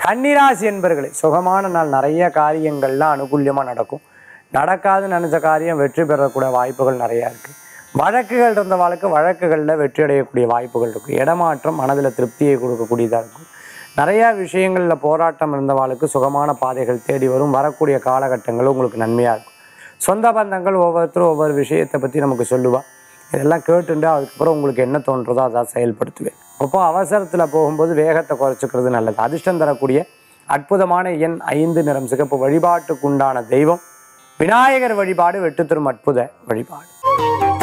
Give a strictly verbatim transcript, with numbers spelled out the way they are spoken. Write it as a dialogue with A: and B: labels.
A: கன்னிராசி என்பர்களே, சுகமான நாள். நிறைய காரியங்கள்லாம் அனுகூல்யமாக நடக்கும். நடக்காதுன்னு நினச்ச காரியம் வெற்றி பெறக்கூடிய வாய்ப்புகள் நிறையா இருக்குது. வழக்குகள் இருந்த வாழ்க்கை வழக்குகளில் வெற்றி அடையக்கூடிய வாய்ப்புகள் இருக்குது. இடமாற்றம் மனதில் திருப்தியை கொடுக்கக்கூடியதாக இருக்கும். நிறையா விஷயங்களில் போராட்டம் இருந்தவாளுக்கு சுகமான பாதைகள் தேடி வரும். வரக்கூடிய காலகட்டங்களும் உங்களுக்கு நன்மையாக இருக்கும். சொந்த பந்தங்கள் ஒவ்வொருத்தரும் ஒவ்வொரு விஷயத்தை பற்றி நமக்கு சொல்லுவாள். இதெல்லாம் கேட்டுண்டு அதுக்கப்புறம் உங்களுக்கு என்ன தோன்றதோ அதான் செயல்படுத்துவேன். அப்போ அவசரத்தில் போகும்போது வேகத்தை குறைச்சிக்கிறது நல்லது. அதிர்ஷ்டம் தரக்கூடிய அற்புதமான எண் ஐந்து, நிறம் சிகப்பு. வழிபாட்டுக்குண்டான தெய்வம் விநாயகர் வழிபாடு வெற்றி தரும் அற்புத வழிபாடு.